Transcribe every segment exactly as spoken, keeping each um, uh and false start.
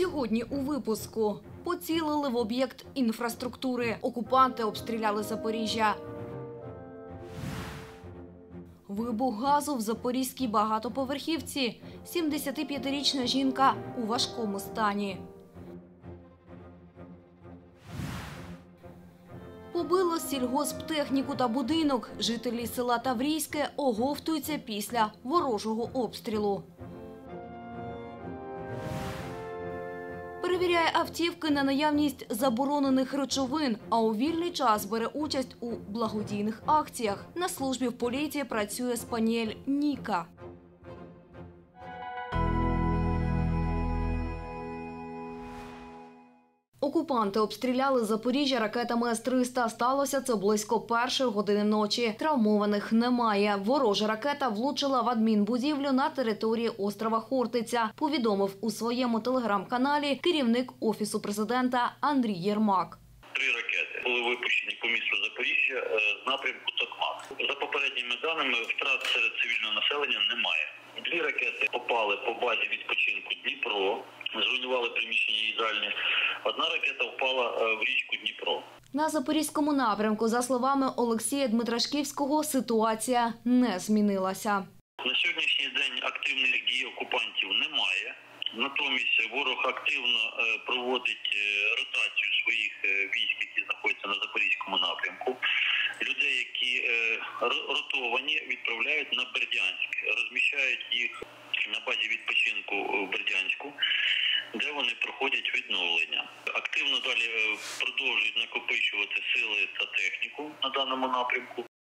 Сьогодні у випуску. Поцілили в об'єкт інфраструктури. Окупанти обстріляли Запоріжжя. Вибух газу в запорізькій багатоповерхівці. сімдесятип'ятирічна жінка у важкому стані. Побило сільгосптехніку та будинок. Жителі села Таврійське оговтуються після ворожого обстрілу. Перевіряє автівки на наявність заборонених речовин, а у вільний час бере участь у благодійних акціях. На службі в поліції працює спаніель Ніка. Окупанти обстріляли Запоріжжя ракетами С триста. Сталося це близько першої години ночі. Травмованих немає. Ворожа ракета влучила в адмінбудівлю на території острова Хортиця, повідомив у своєму телеграм-каналі керівник Офісу президента Андрій Єрмак. Три ракети були випущені по місту Запоріжжя з напрямку Токмак. За попередніми даними, втрат серед цивільного населення немає. Дві ракети попали по базі відпочинку Дніпро, зруйнували приміщення їдальні. Одна ракета впала в річку Дніпро. На Запорізькому напрямку, за словами Олексія Дмитрашківського, ситуація не змінилася. На сьогоднішній день активних дій окупантів немає. Натомість ворог активно проводить ротацію своїх військ, які знаходяться на Запорізькому напрямку. Людей, які ротовані, відправляють на Бердянськ, розміщають їх на базі відпочинку в Бердянську, де вони проходять відновлення. Активно далі продовжують накопичувати сили та техніку на даному напрямку.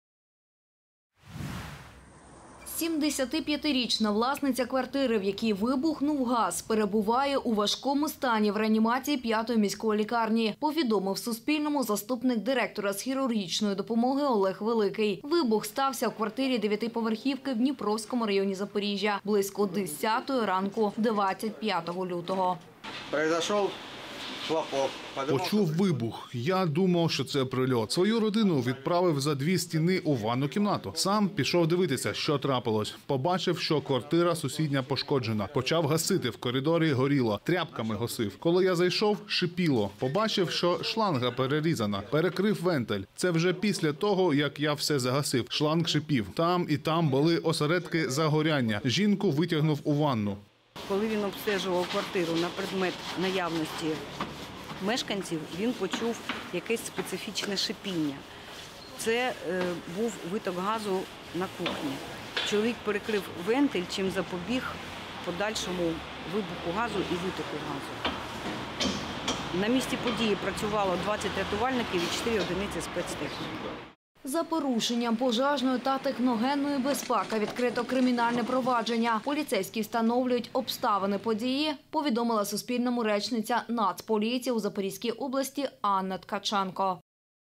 сімдесятип'ятирічна власниця квартири, в якій вибухнув газ, перебуває у важкому стані в реанімації п'ятої міської лікарні, повідомив Суспільному заступник директора з хірургічної допомоги Олег Великий. Вибух стався в квартирі дев'ятиповерхівки в Дніпровському районі Запоріжжя близько десятої ранку двадцять п'ятого лютого. Произошов хлопок. Почув вибух. Я думав, що це прильот. Свою родину відправив за дві стіни у ванну кімнату. Сам пішов дивитися, що трапилось. Побачив, що квартира сусідня пошкоджена. Почав гасити. В коридорі горіло. Тряпками гасив. Коли я зайшов, шипіло. Побачив, що шланга перерізана. Перекрив вентиль. Це вже після того, як я все загасив. Шланг шипів. Там і там були осередки загоряння. Жінку витягнув у ванну. Коли він обстежував квартиру на предмет наявності мешканців, він почув якесь специфічне шипіння. Це е, був виток газу на кухні. Чоловік перекрив вентиль, чим запобіг подальшому вибуху газу і витоку газу. На місці події працювало двадцять рятувальників і чотири одиниці спецтехніки. За порушенням пожежної та техногенної безпеки відкрито кримінальне провадження. Поліцейські встановлюють обставини події, повідомила Суспільному речниця Нацполіції у Запорізькій області Анна Ткаченко.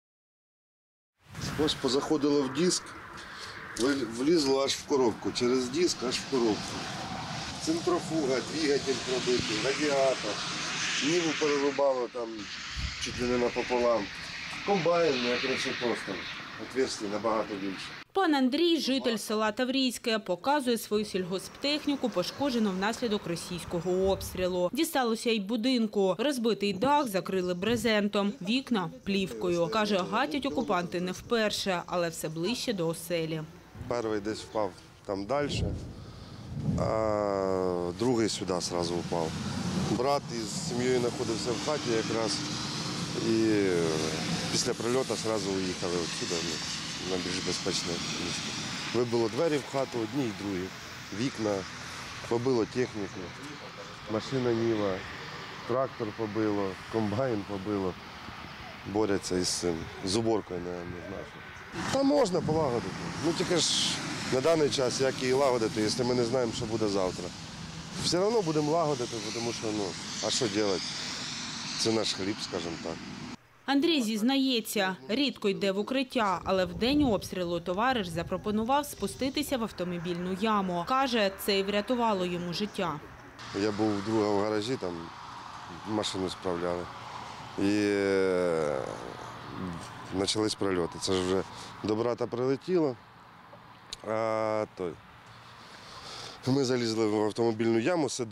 Ось позаходило в диск, влізло аж в коробку, через диск аж в коробку. Центрофуга, двигатель пробитий, радіатор, ниву перерубало там чуть ли не напополам. Комбайн, я коротше просто. Отверстий набагато більше. Пан Андрій, житель села Таврійське, показує свою сільгосптехніку, пошкоджену внаслідок російського обстрілу. Дісталося й будинку. Розбитий дах закрили брезентом, вікна – плівкою. Каже, гатять окупанти не вперше, але все ближче до оселі. Перший десь впав там далі, а другий сюди одразу впав. Брат із сім'єю знаходився в хаті якраз. І після прильоту одразу уїхали відсюди на більш безпечне місце. Вибило двері в хату, одні й другі, вікна, побило техніку, машина Ніва, трактор побило, комбайн побило. Борються із цим, з уборкою, не знаю. Та можна полагодити. Ну тільки ж на даний час, як її лагодити, якщо ми не знаємо, що буде завтра. Все одно будемо лагодити, тому що, ну, а що робити? Це наш хліб, скажімо так. Андрій зізнається, рідко йде в укриття, але в день обстрілу товариш запропонував спуститися в автомобільну яму. Каже, це й врятувало йому життя. Я був у друга в гаражі, там машину справляли. І е, почались прильоти. Це ж вже до брата прилетіло. А той. Ми залізли в автомобільну яму, сидимо.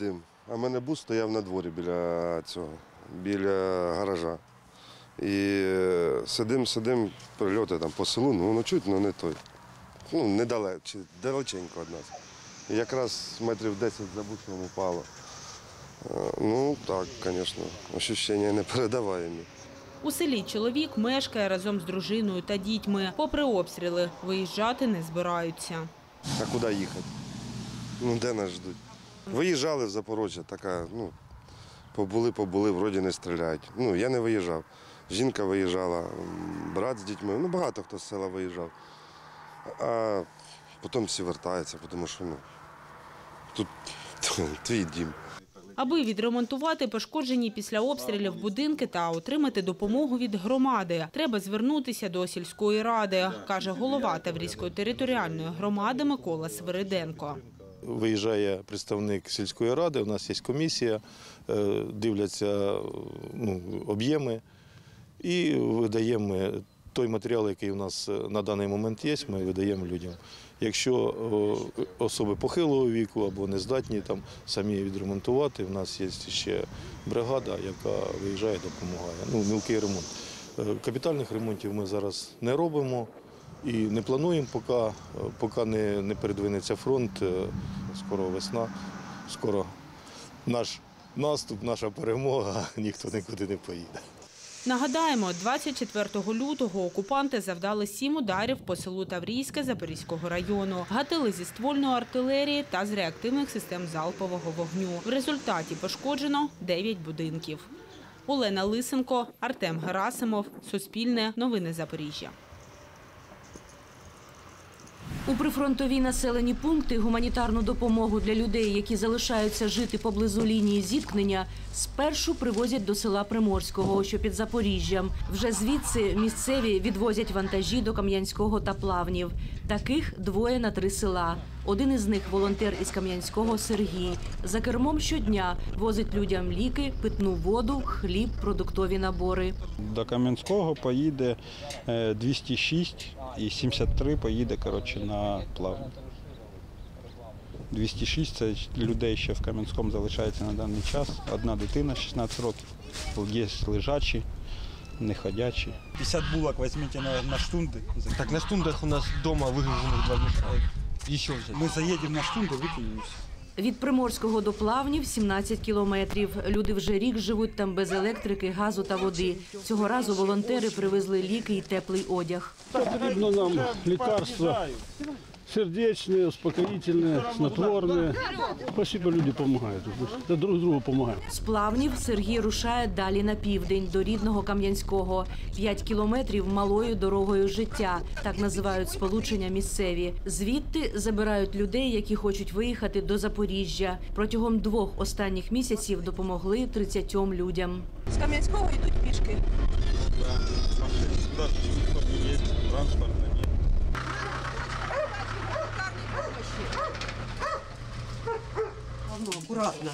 А в мене бус стояв на дворі біля цього, біля гаража. І сидим, сидим, прильоти там по селу, ну чуть, але не той. Ну, недалеко, чи далеченько від нас. І якраз метрів десять за бусом упало. Ну так, звісно, відчуття непередаваємі. У селі чоловік мешкає разом з дружиною та дітьми. Попри обстріли, виїжджати не збираються. А куди їхати? Ну, де нас ждуть? Виїжджали в Запорожжя, така, ну, побули, побули, вроді не стріляють. Ну, я не виїжджав. Жінка виїжджала, брат з дітьми, ну, багато хто з села виїжджав. А потім всі вертаються, тому що, ну, тут твій дім. Аби відремонтувати пошкоджені після обстрілів будинки та отримати допомогу від громади, треба звернутися до сільської ради, каже голова Таврійської територіальної громади Микола Свириденко. Виїжджає представник сільської ради, у нас є комісія, дивляться ну, об'єми і видаємо той матеріал, який у нас на даний момент є, ми видаємо людям. Якщо особи похилого віку або не здатні там самі відремонтувати, у нас є ще бригада, яка виїжджає, допомагає. Ну, мілкий ремонт. Капітальних ремонтів ми зараз не робимо і не плануємо, поки, поки не, не передвинеться фронт. Скоро весна, скоро наш наступ, наша перемога, ніхто нікуди не поїде. Нагадаємо, двадцять четвертого лютого окупанти завдали сім ударів по селу Таврійське Запорізького району. Гатили зі ствольної артилерії та з реактивних систем залпового вогню. В результаті пошкоджено дев'ять будинків. Олена Лисенко, Артем Герасимов, Суспільне, Новини Запоріжжя. У прифронтові населені пункти гуманітарну допомогу для людей, які залишаються жити поблизу лінії зіткнення, спершу привозять до села Приморського, що під Запоріжжям. Вже звідси місцеві відвозять вантажі до Кам'янського та Плавнів. Таких двоє на три села. Один із них – волонтер із Кам'янського Сергій. За кермом щодня возить людям ліки, питну воду, хліб, продуктові набори. До Кам'янського поїде двісті шість і сімдесят три поїде, коротше, на Плавні. двісті шість – це людей, що в Кам'янському залишається на даний час. Одна дитина, шістнадцять років. Є лежачі, неходячі. пятьдесят булок возьмите на, на штунды. Так на штундах у нас дома выгруженных два мешка. Еще взять. Мы заедем на штунду, выкинем. Від Приморського до Плавнів – сімнадцять кілометрів. Люди вже рік живуть там без електрики, газу та води. Цього разу волонтери привезли ліки і теплий одяг. Потрібно нам лікарства, сердечні, успокоїтельні, снотворні. Спасибо, люди допомагають. Та друг другу допомагають. З Плавнів Сергій рушає далі на південь, до рідного Кам'янського. П'ять кілометрів малою дорогою життя, так називають сполучення місцеві. Звідти забирають людей, які хочуть виїхати до Запоріжжя. Протягом двох останніх місяців допомогли тридцятьом людям. З Кам'янського йдуть пішки. Аккуратно.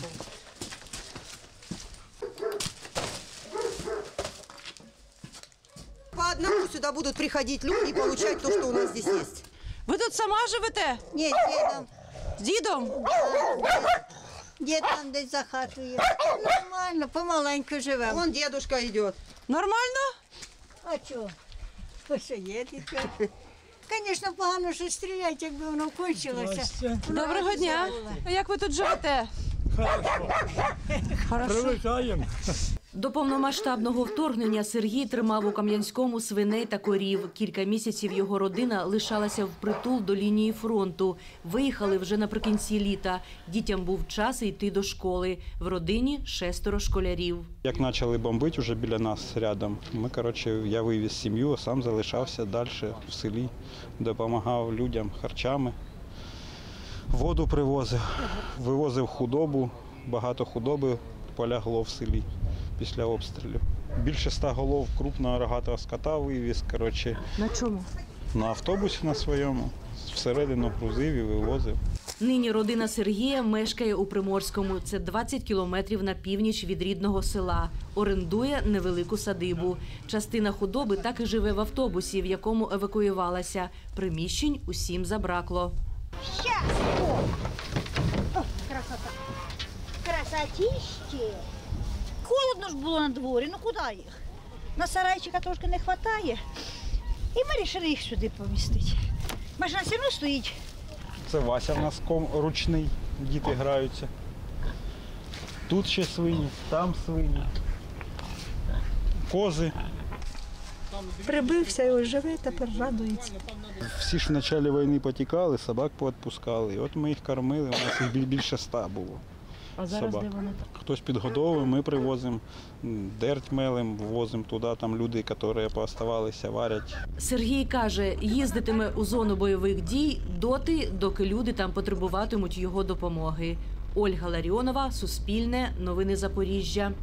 По одному сюда будут приходить люди и получать то, что у нас здесь есть. Ви тут сама живете? Ні, дідом. З дідом? Дід там десь за хатою є. Нормально, помаленьку живемо. Вон дедушка йде. Нормально? А чого? Ви що є, дідька? Звісно, погано, що стріляють, якби воно кончилося. Доброго дня. А як ви тут живете? Хорошо. Привикаємо. До повномасштабного вторгнення Сергій тримав у Кам'янському свиней та корів. Кілька місяців його родина лишалася впритул до лінії фронту. Виїхали вже наприкінці літа. Дітям був час йти до школи. В родині шестеро школярів. Як почали бомбити вже біля нас рядом, ми, коротше, я вивіз сім'ю, а сам залишався далі в селі, допомагав людям харчами, воду привозив, вивозив худобу, багато худоби полягло в селі після обстрілів. Більше ста голов крупного рогатого скота вивіз, коротше. На чому? На автобусі на своєму, всередину грузив і вивозив. Нині родина Сергія мешкає у Приморському. Це двадцять кілометрів на північ від рідного села. Орендує невелику садибу. Частина худоби так і живе в автобусі, в якому евакуювалася. Приміщень усім забракло. Красота. Красота. Котятіще. Холодно ж було на дворі, ну куди їх? На сарайчика трошки не вистачає. І ми вирішили їх сюди помістити. Машина все одно стоїть. Це Вася в нас ком ручний, діти граються. Тут ще свині, там свині, кози. Прибився і ось живе, тепер радується. Всі ж в початку війни потікали, собак поотпускали. І от ми їх кормили, у нас їх більше ста було. А зараз собак. де вони? Хтось підгодовує, ми привозимо, дерть мелим, ввозимо туди, там люди, які пооставалися, варять. Сергій каже, їздитиме у зону бойових дій доти, доки люди там потребуватимуть його допомоги. Ольга Ларіонова, Суспільне, Новини Запоріжжя.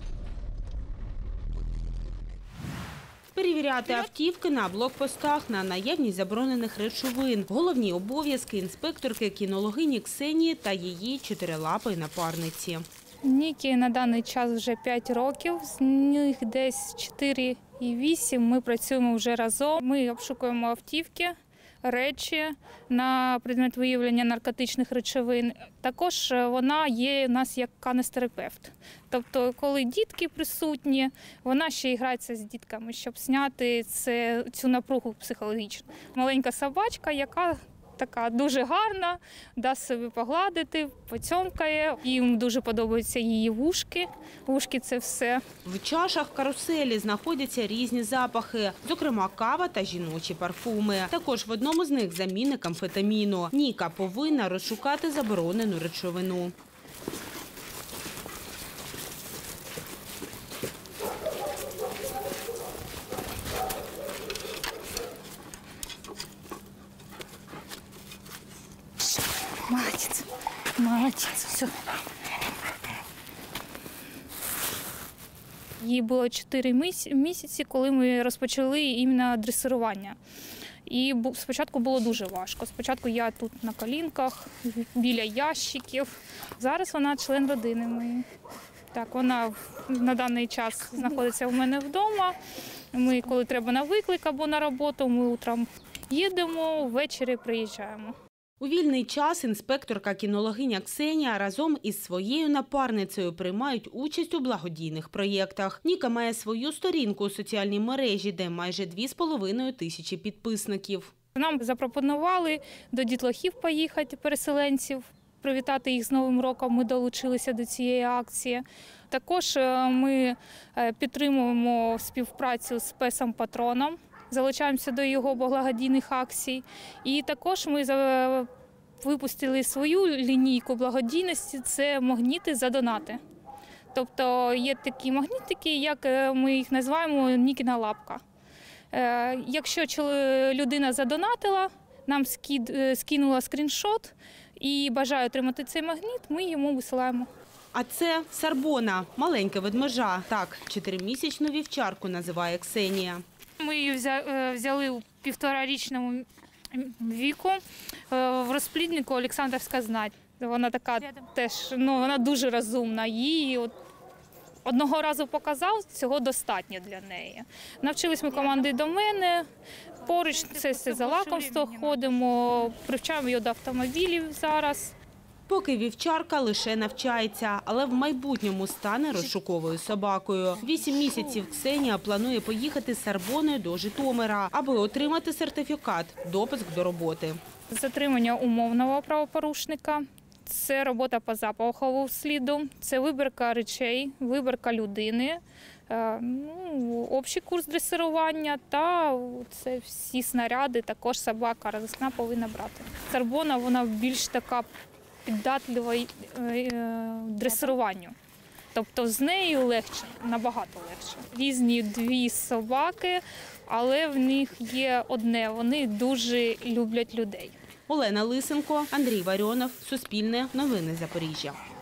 Перевіряти автівки на блокпостах на наявність заборонених речовин. Головні обов'язки інспекторки кінологині Ксенії та її чотирилапої напарниці. Нікі на даний час вже п'ять років, з них десь чотири і вісім ми працюємо вже разом. Ми обшукуємо автівки, речі на предмет виявлення наркотичних речовин. Також вона є у нас як канестерапевт. Тобто, коли дітки присутні, вона ще й грається з дітками, щоб зняти це, цю напругу психологічну. Маленька собачка, яка така дуже гарна, дасть собі погладити, поцьомкає. Їм дуже подобаються її вушки. Вушки – це все. В чашах каруселі знаходяться різні запахи, зокрема кава та жіночі парфуми. Також в одному з них замінник амфетаміну. Ніка повинна розшукати заборонену речовину. Молодець, молодець, все. Їй було чотири місяці, коли ми розпочали іменно дресирування. І спочатку було дуже важко. Спочатку я тут на колінках, біля ящиків. Зараз вона член родини моєї. Так, вона на даний час знаходиться у мене вдома. Ми, коли треба на виклик або на роботу, ми утром їдемо, ввечері приїжджаємо. У вільний час інспекторка кінологиня Ксенія разом із своєю напарницею приймають участь у благодійних проєктах. Ніка має свою сторінку у соціальній мережі, де майже дві з половиною тисячі підписників. Нам запропонували до дітлахів поїхати, переселенців, привітати їх з Новим роком. Ми долучилися до цієї акції. Також ми підтримуємо співпрацю з песом Патроном. Залучаємося до його благодійних акцій. І також ми випустили свою лінійку благодійності – це магніти за донати. Тобто є такі магнітики, як ми їх називаємо «Нікіна лапка». Якщо людина задонатила, нам скинула скріншот і бажає отримати цей магніт, ми йому висилаємо. А це Сарбона – маленька ведмежа. Так, чотиримісячну вівчарку називає Ксенія. Ми її взяли у півторарічному віку в розпліднику Олександрівська знать. Вона така теж, ну, вона дуже розумна. Її от одного разу показав, цього достатньо для неї. Навчились ми команди до мене, поруч це все за лакомство ходимо, привчаємо її до автомобілів зараз. Поки вівчарка лише навчається, але в майбутньому стане розшуковою собакою. Вісім місяців Ксенія планує поїхати з Сарбоною до Житомира, аби отримати сертифікат – допуск до роботи. Затримання умовного правопорушника – це робота по запаховому сліду, це вибірка речей, вибірка людини, ну, общий курс дресирування та це всі снаряди, також собака розісна повинна брати. Сарбона, вона більш така піддатлива дресируванню. Тобто з нею легше, набагато легше. Різні дві собаки, але в них є одне, вони дуже люблять людей. Олена Лисенко, Андрій Варіонов, Суспільне, Новини Запоріжжя.